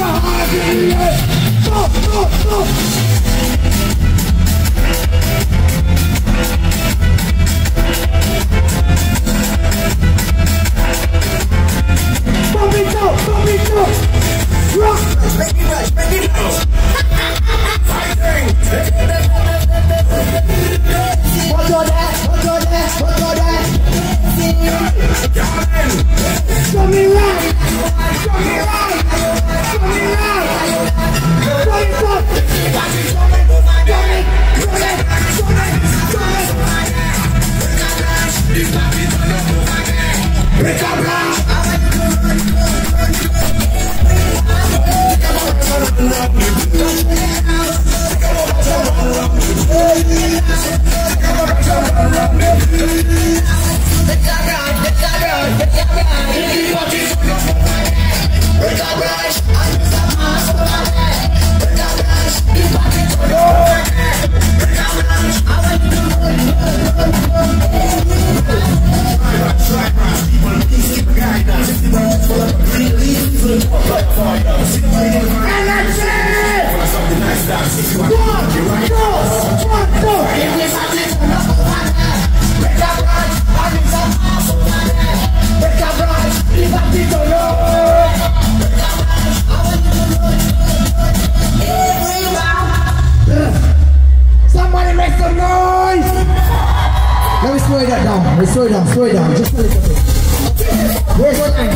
Slow it down, just a little bit. Waist line.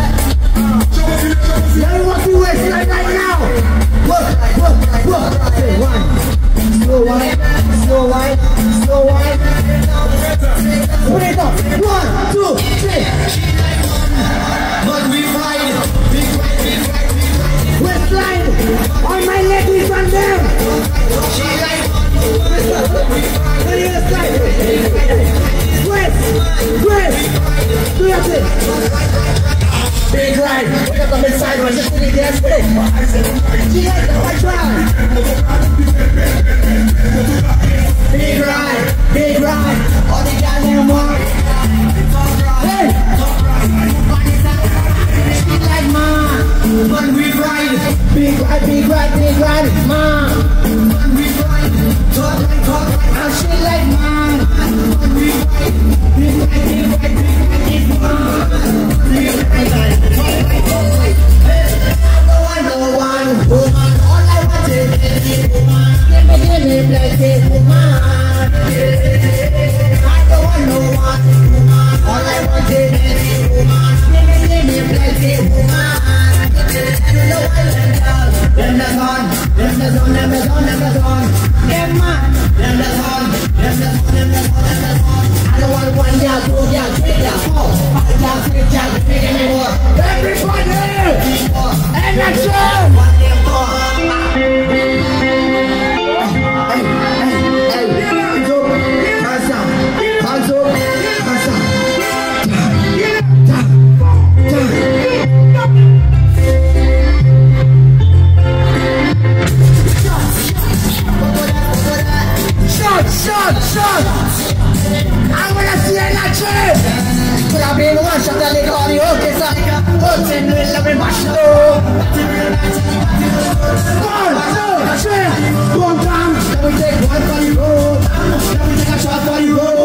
You want to waist line right now. Work. Okay, one. Slow wine. Put it up. 1, 2, 3. But we ride. Waist line. On my leg is on them. Do your thing. Big ride. Look at the mid-side one. Just really dance big. She likes the white ride. Big ride. All the guys in the morning. Hey. She like man. When we ride. Big ride. Man. When we ride. Talk like. And she like man. When we ride. Big ride. Shot! I'm gonna see energy! Could have been one shot at the cardio, okay, sir? What's in the lovely machine? 1, 2, 3, 1 time. Let me take one for you. Let me take a shot for you.